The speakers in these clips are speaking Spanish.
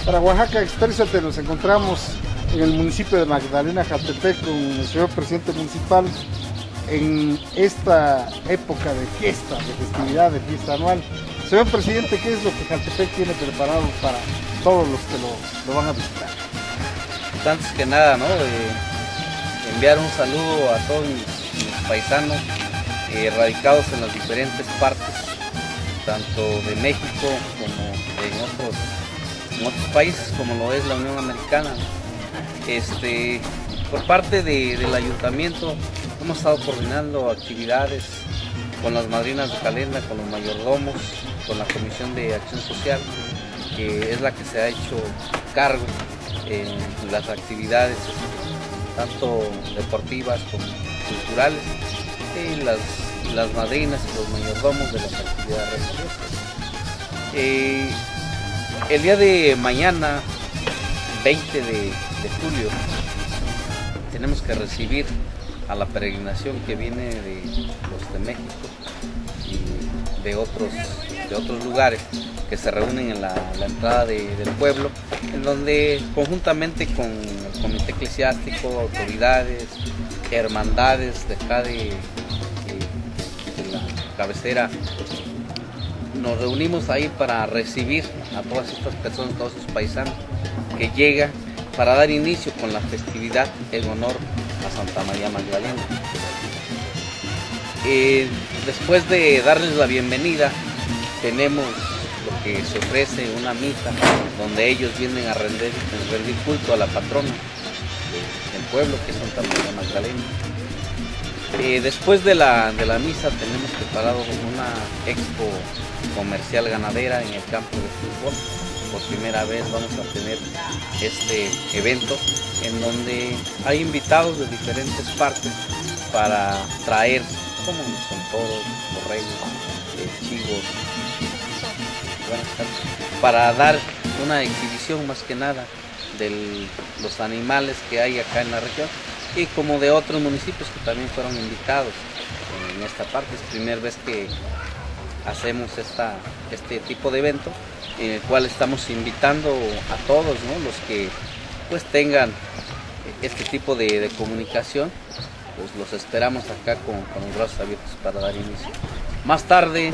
Para Oaxaca Exprésate nos encontramos en el municipio de Magdalena, Jaltepec, con el señor presidente municipal en esta época de fiesta, de festividad, de fiesta anual. Señor presidente, ¿qué es lo que Jaltepec tiene preparado para todos los que lo van a visitar? Antes que nada, ¿no? Enviar un saludo a todos mis paisanos radicados en las diferentes partes, tanto de México como en otros países, como lo es la Unión Americana. Por parte del ayuntamiento hemos estado coordinando actividades con las madrinas de Calenda, con los mayordomos, con la Comisión de Acción Social, que es la que se ha hecho cargo en las actividades tanto deportivas como culturales, y las madrinas y los mayordomos de las actividades religiosas. El día de mañana, 20 de julio, tenemos que recibir a la peregrinación que viene de los de México y de otros lugares, que se reúnen en la entrada del pueblo, en donde conjuntamente con el comité eclesiástico, autoridades, hermandades de acá de la cabecera, nos reunimos ahí para recibir a todas estas personas, todos esos paisanos que llegan, para dar inicio con la festividad en honor a Santa María Magdalena. Después de darles la bienvenida, tenemos lo que se ofrece, una misa, donde ellos vienen a rendir culto a la patrona del pueblo, que es Santa María Magdalena. Después de la misa tenemos preparado una expo comercial ganadera en el campo de fútbol. Por primera vez vamos a tener este evento en donde hay invitados de diferentes partes para traer, como son toros, borregos, chivos, para dar una exhibición más que nada de los animales que hay acá en la región, y como de otros municipios que también fueron invitados en esta parte. Es la primera vez que hacemos este tipo de evento, en el cual estamos invitando a todos, ¿no? Los que pues tengan este tipo de comunicación, pues los esperamos acá con los brazos abiertos para dar inicio. Más tarde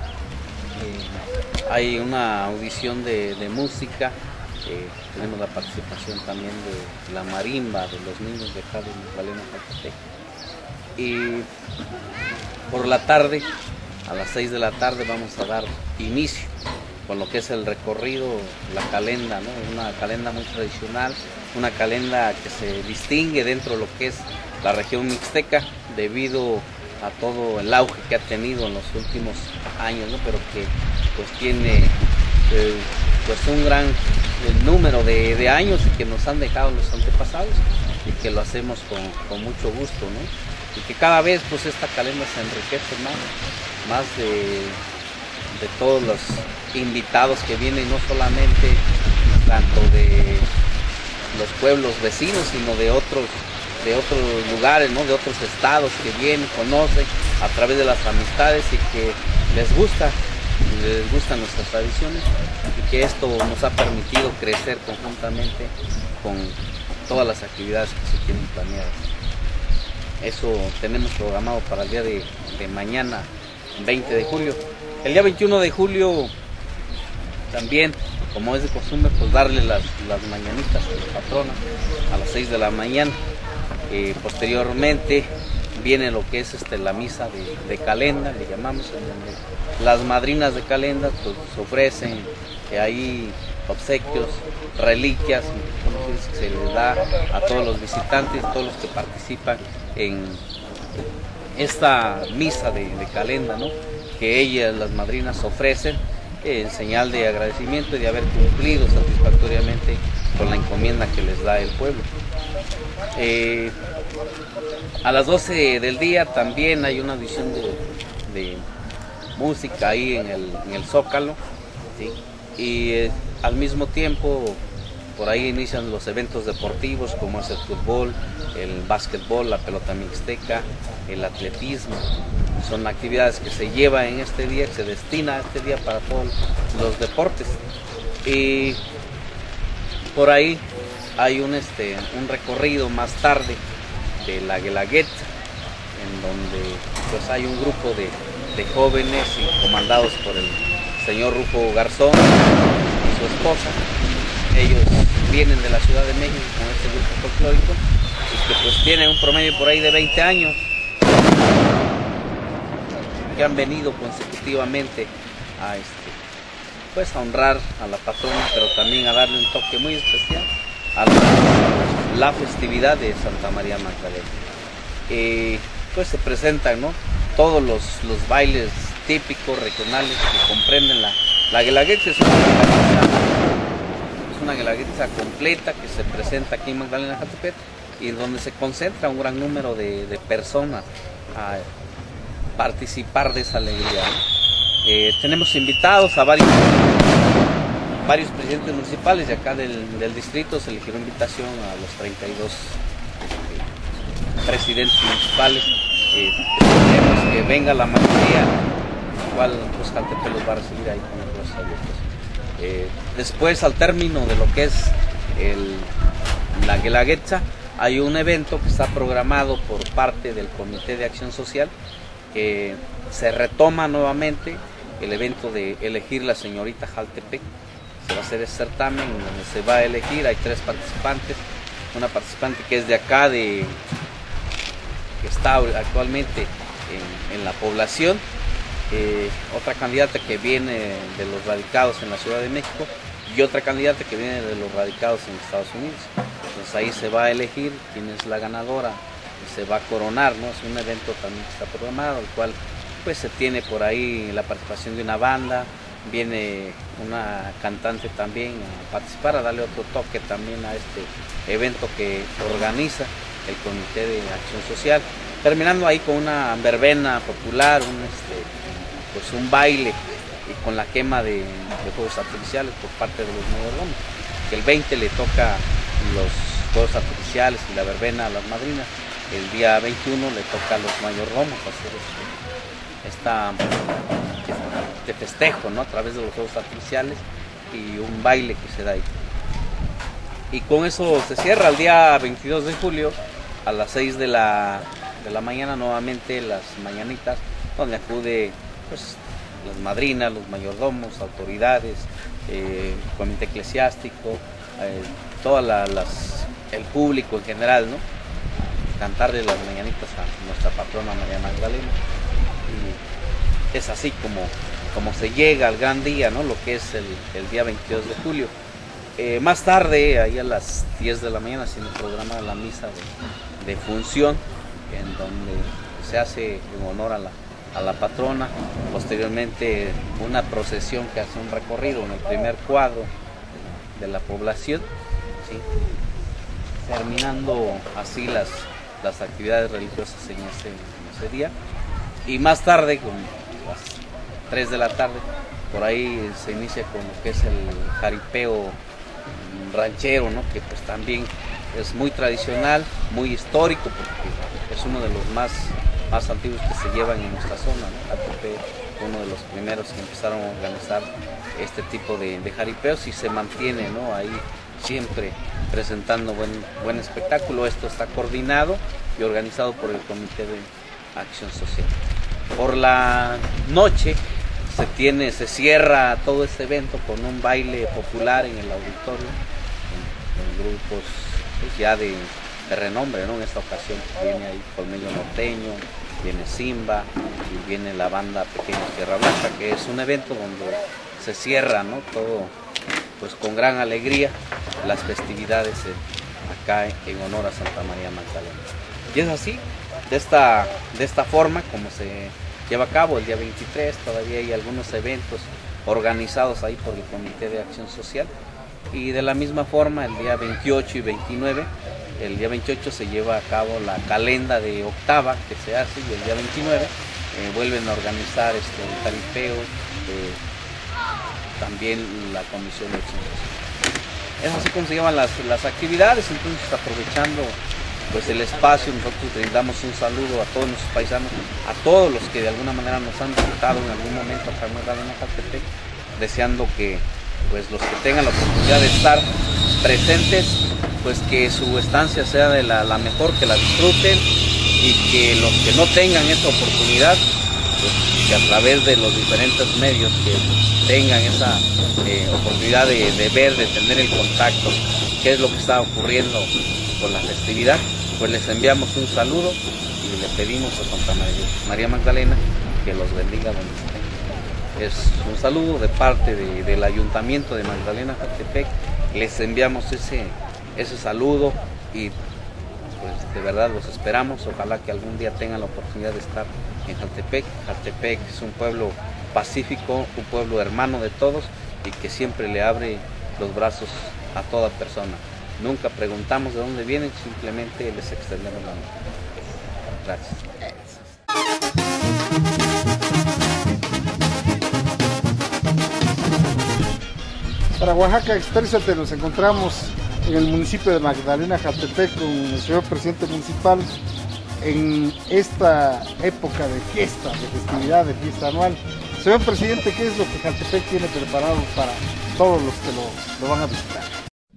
hay una audición de música. Tenemos la participación también de la marimba, de los niños de acá de Magdalena, Jaltepec. Y por la tarde, a las 6 de la tarde, vamos a dar inicio con lo que es el recorrido, la calenda, ¿no? Una calenda muy tradicional, una calenda que se distingue dentro de lo que es la región mixteca, debido a todo el auge que ha tenido en los últimos años, ¿no? Pero que pues tiene pues un gran número de años que nos han dejado los antepasados, y que lo hacemos con mucho gusto, ¿no? Y que cada vez pues esta calenda se enriquece más de todos los invitados que vienen, no solamente tanto de los pueblos vecinos, sino de otros lugares, ¿no? De otros estados, que vienen, conocen a través de las amistades, y que les gustan nuestras tradiciones, y que esto nos ha permitido crecer conjuntamente con todas las actividades que se tienen planeadas. Eso tenemos programado para el día de mañana, 20 de julio. El día 21 de julio también, como es de costumbre, pues darle las mañanitas a la patrona a las 6 de la mañana. Posteriormente viene lo que es la misa de Calenda, le llamamos, en donde las madrinas de Calenda pues ofrecen ahí obsequios, reliquias, que se les da a todos los visitantes, todos los que participan en esta misa de Calenda, ¿no? Que ellas, las madrinas, ofrecen en señal de agradecimiento y de haber cumplido satisfactoriamente con la encomienda que les da el pueblo. A las 12 del día también hay una audición de música ahí en el Zócalo, ¿sí? Y al mismo tiempo por ahí inician los eventos deportivos, como es el fútbol, el básquetbol, la pelota mixteca, el atletismo. Son actividades que se llevan en este día, que se destina a este día para todos los deportes. Y por ahí hay un recorrido más tarde de la Guelaguetza, en donde pues hay un grupo de jóvenes y comandados por el señor Rufo Garzón y su esposa. Ellos vienen de la Ciudad de México con este grupo folclórico y que pues tienen un promedio por ahí de 20 años, que han venido consecutivamente a pues a honrar a la patrona, pero también a darle un toque muy especial a la festividad de Santa María Magdalena. Pues se presentan, ¿no?, todos los bailes típicos regionales que comprenden la Guelaguetza. Es una Guelaguetza completa que se presenta aquí en Magdalena Jaltepec y en donde se concentra un gran número de personas a participar de esa alegría, ¿no? Tenemos invitados a varios presidentes municipales de acá del distrito. Se le dio invitación a los 32 presidentes municipales. Esperemos que venga la mayoría, el cual pues Jaltepec los va a recibir ahí con los brazos abiertos. Después, al término de lo que es la Guelaguetza, hay un evento que está programado por parte del Comité de Acción Social, que se retoma nuevamente el evento de elegir la señorita Jaltepec. Se va a hacer ese certamen donde se va a elegir. Hay 3 participantes, una participante que es de acá, que está actualmente en la población, otra candidata que viene de los radicados en la Ciudad de México y otra candidata que viene de los radicados en Estados Unidos. Entonces ahí se va a elegir quién es la ganadora y se va a coronar, ¿no? Es un evento también que está programado, el cual pues se tiene por ahí la participación de una banda, viene una cantante también a participar, a darle otro toque también a este evento que organiza el Comité de Acción Social, terminando ahí con una verbena popular, un baile y con la quema de fuegos artificiales por parte de los mayordomos. Que el 20 le toca los fuegos artificiales y la verbena a las madrinas, el día 21 le toca a los mayordomos hacer este festejo, ¿no?, a través de los fuegos artificiales y un baile que se da ahí. Y con eso se cierra el día 22 de julio a las 6 de la mañana nuevamente las mañanitas, donde acude pues las madrinas, los mayordomos, autoridades, comité eclesiástico, todo el público en general, ¿no?, cantarle las mañanitas a nuestra patrona María Magdalena. Y es así como se llega al gran día, ¿no?, lo que es el día 22 de julio. Más tarde, ahí a las 10 de la mañana, se nos programa la misa de función, en donde se hace en honor a la patrona. Posteriormente, una procesión que hace un recorrido en el primer cuadro de la población, ¿sí?, terminando así las actividades religiosas en ese día. Y más tarde, con las 3 de la tarde, por ahí se inicia con lo que es el jaripeo ranchero, ¿no?, que pues también es muy tradicional, muy histórico, porque es uno de los más antiguos que se llevan en nuestra zona, ¿no? Jaltepec fue uno de los primeros que empezaron a organizar este tipo de jaripeos y se mantiene, ¿no?, ahí siempre presentando buen espectáculo. Esto está coordinado y organizado por el Comité de Acción Social. Por la noche se cierra todo este evento con un baile popular en el auditorio, con grupos pues, ya de renombre, ¿no? En esta ocasión viene ahí Colmillo Norteño, viene Simba y viene la banda Pequeña Tierra Blanca, que es un evento donde se cierra, ¿no?, todo pues con gran alegría las festividades acá en honor a Santa María Magdalena. Y es así, de esta forma como se lleva a cabo el día 23. Todavía hay algunos eventos organizados ahí por el Comité de Acción Social, y de la misma forma el día 28 y 29. El día 28 se lleva a cabo la calenda de octava que se hace, y el día 29 vuelven a organizar el jaripeo, también la Comisión de Acción Social. Es así como se llevan las actividades. Entonces, aprovechando pues el espacio, nosotros brindamos un saludo a todos nuestros paisanos, a todos los que de alguna manera nos han visitado en algún momento acá en Jaltepec, deseando que pues los que tengan la oportunidad de estar presentes, pues que su estancia sea de la mejor, que la disfruten, y que los que no tengan esa oportunidad, pues que a través de los diferentes medios que tengan esa oportunidad de ver, de tener el contacto, qué es lo que está ocurriendo con la festividad, pues les enviamos un saludo y le pedimos a Santa María Magdalena que los bendiga donde estén. Es un saludo de parte del Ayuntamiento de Magdalena Jaltepec. Les enviamos ese saludo y pues de verdad los esperamos. Ojalá que algún día tengan la oportunidad de estar en Jaltepec. Jaltepec es un pueblo pacífico, un pueblo hermano de todos y que siempre le abre los brazos a toda persona. Nunca preguntamos de dónde vienen, simplemente les extendemos la mano. Gracias. Para Oaxaca Exprésate nos encontramos en el municipio de Magdalena Jaltepec con el señor presidente municipal en esta época de fiesta, de festividad, de fiesta anual. Señor presidente, ¿qué es lo que Jaltepec tiene preparado para todos los que lo van a visitar?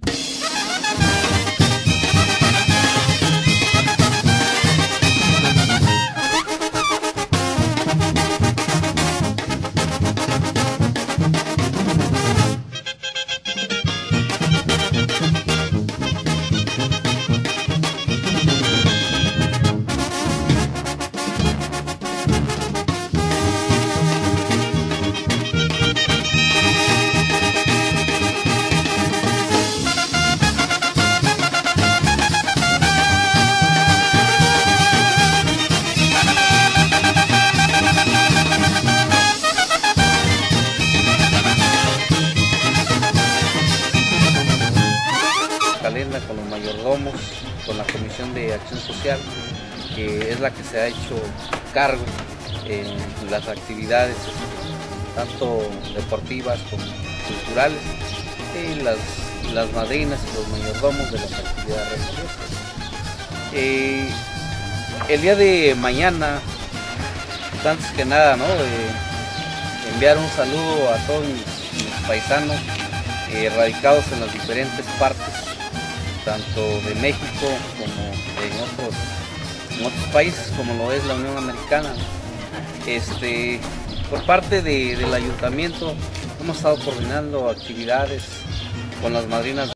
Con los mayordomos, con la Comisión de Acción Social, que es la que se ha hecho cargo en las actividades tanto deportivas como culturales, y las madrinas y los mayordomos de las actividades religiosas. El día de mañana, antes que nada, enviar un saludo a todos mis paisanos radicados en las diferentes partes, tanto de México como en otros países, como lo es la Unión Americana. Por parte del ayuntamiento hemos estado coordinando actividades con las madrinas